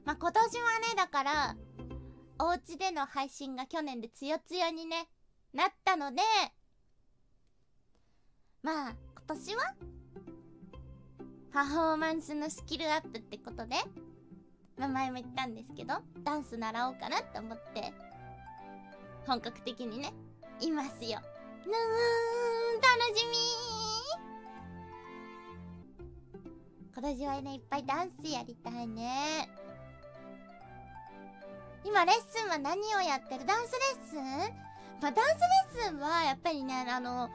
まあ今年はね、だからお家での配信が去年でつよつよにねなったので、まあ今年はパフォーマンスのスキルアップってことで、まあ前も言ったんですけど、ダンス習おうかなって思って本格的にねいますよ。楽しみー。今年はねいっぱいダンスやりたいね。今レッスンは何をやってる？ダンスレッスン？まあダンスレッスンはやっぱりね、あれ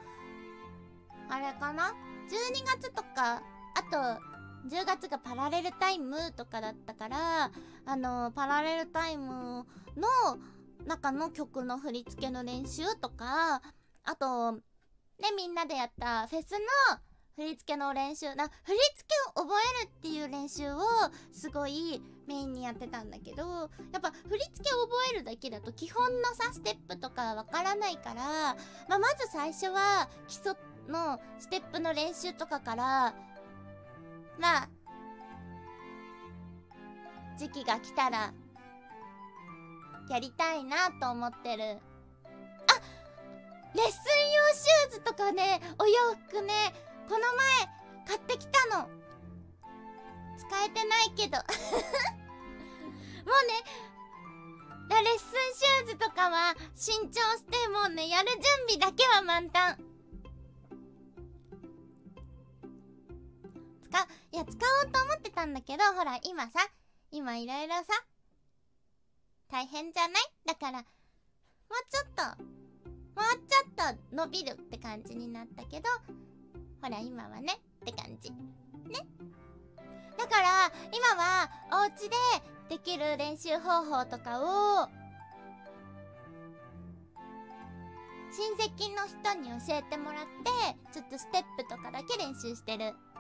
かな、12月とかあと10月がパラレルタイムとかだったから、パラレルタイムの中の曲の振り付けの練習とか、あとね、みんなでやったフェスの振り付けの練習、振り付けを覚えるっていう練習をすごいメインにやってたんだけど、やっぱ振り付けを覚えるだけだと基本のさステップとかわからないから、まず最初は基礎のステップの練習とかから時期が来たらやりたいなと思ってる。レッスン用シューズとかね、お洋服ね、この前買ってきたの。使えてないけどもうね、レッスンシューズとかは新調して、もうね、やる準備だけは満タン。使おうと思ってたんだけど、ほら今いろいろさ大変じゃない？だからもうちょっと伸びるって感じになったけど、ほら今はねって感じね。だから今はお家でできる練習方法とかを親戚の人に教えてもらって、ちょっとステップとかだけ練習してる。